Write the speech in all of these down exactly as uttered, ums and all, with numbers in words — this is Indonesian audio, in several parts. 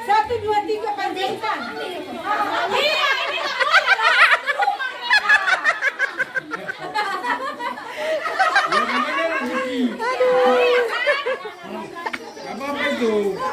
Satu, dua, tiga, panjangkan. Iya, ini apa itu?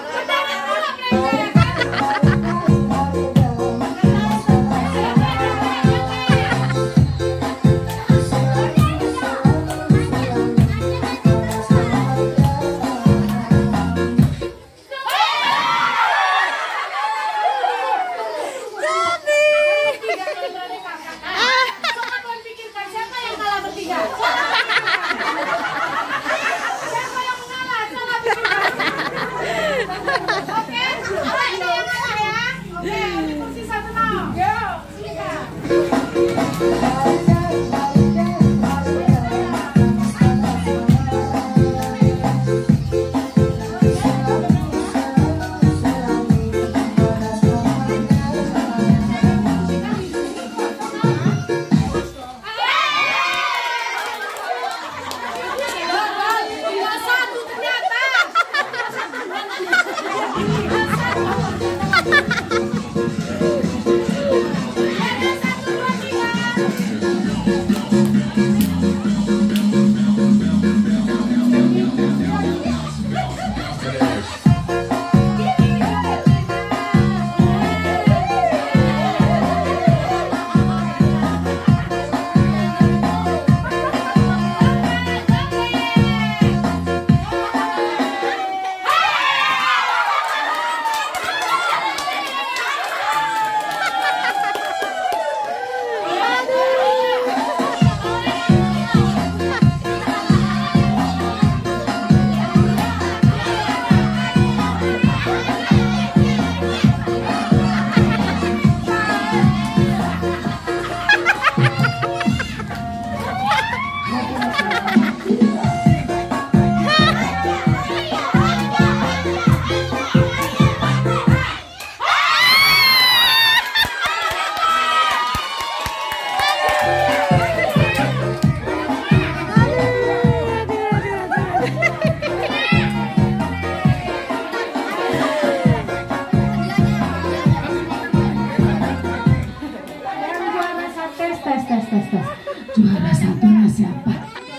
Juara satunya siapa?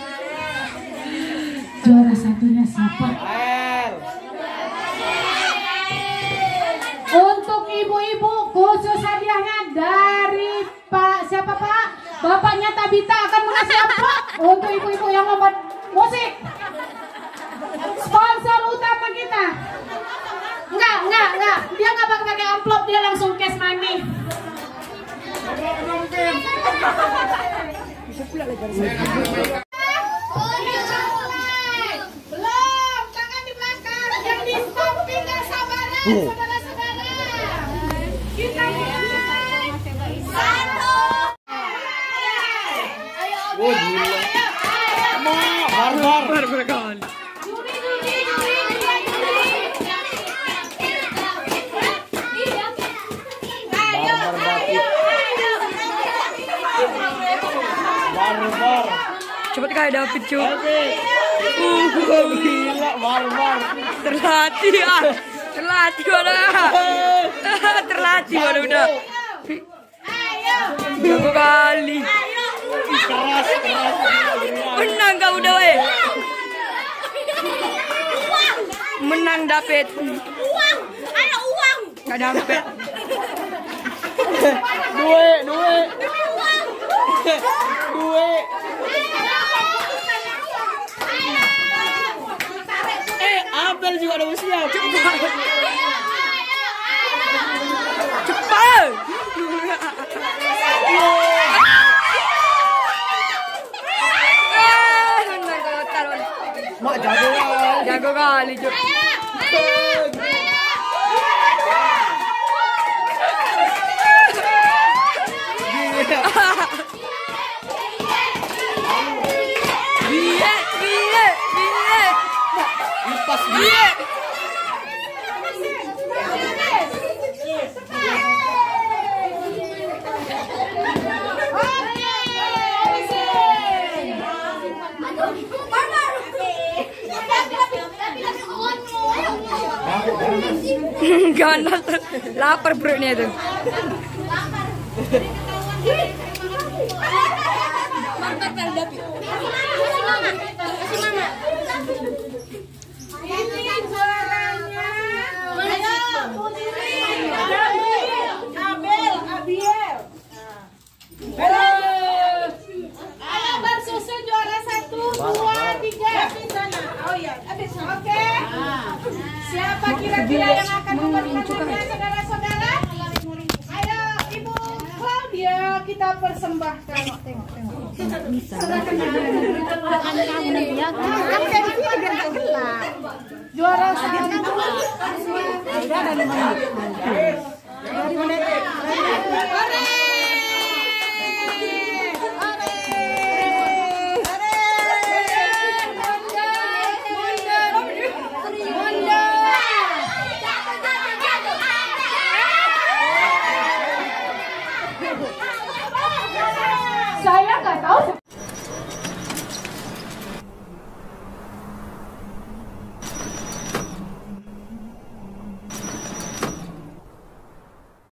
Juara satunya siapa? Untuk ibu-ibu khusus hadiahnya dari Pak siapa Pak? Bapaknya Tabita akan mengasih amplop untuk ibu-ibu yang membuat musik. Sponsor utama kita. Enggak, enggak, enggak. Dia nggak bakal pakai amplop, dia langsung cash money. Belum, tangan di belakang, yang di samping gak sabaran, saudara-saudara. Kita mulai satu. Ayo, Oh gila. Barbar. Barbar kawan. juri, juri, juri, juri, Barbar. Cepet kayak David cuy. Uh, gila barbar. Terlatih ah. Terlatih udah. Terlatih udah udah. Jago kali. Keras keras. Menang kau udah weh. Menang David. uang, ada uang. Gak dapet. Dua, dua. Dua. Eh, Abel juga udah siap. Cepat. Cepat. Mak jago kali. Jago kali cuy. Biye, biye, biye. Lipas Biye. Tapi tapi tapi tapi Ganas. Lapar perutnya itu. Mantap kan Dapi. Kasih mama. Kasih mama. Ini juaranya. Ayo, Putri. Abel, Abiel. Ayo bersusun juara satu, dua, tiga. Di sana. Oh iya, oke. Siapa kira-kira yang akan memberikannya, saudara-saudara? Ayo, Ibu Claudia, kita persembahkan. Serahkan juara satu.